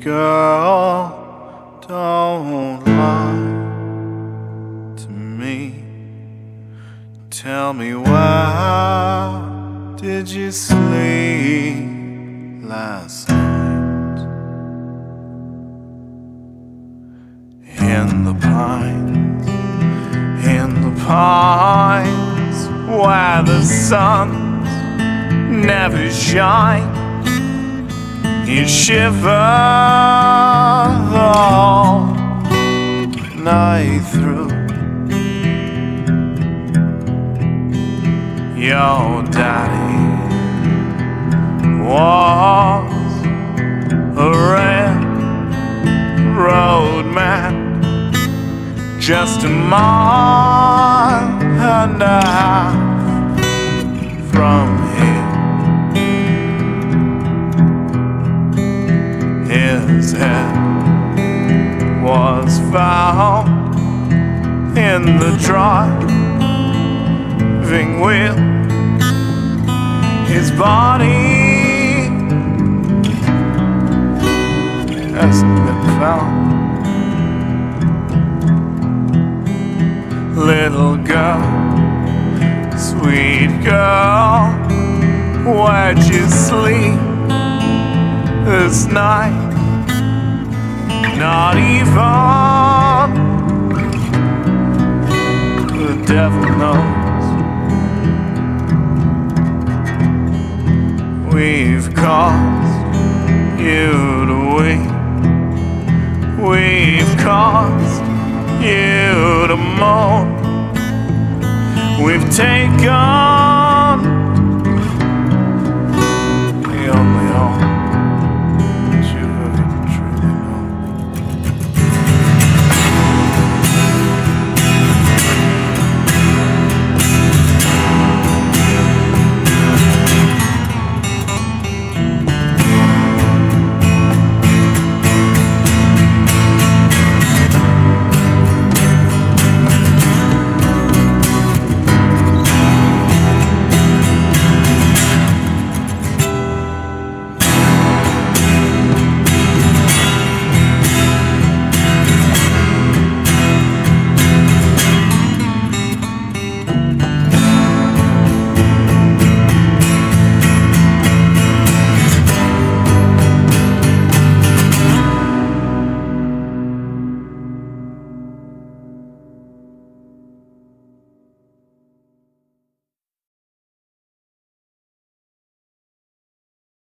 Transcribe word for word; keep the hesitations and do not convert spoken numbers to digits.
girl, don't lie to me. Tell me, where did you sleep last night? In the pines, in the pines, where the suns never shine. You shiver the whole night through. Your daddy was a railroad man, just a mile and a half from here. His head was found in the driving wheel. His body hasn't been found. Little girl, sweet girl, where'd you sleep this night? Not even the devil knows. We've caused you to weep. We've caused you to moan. We've taken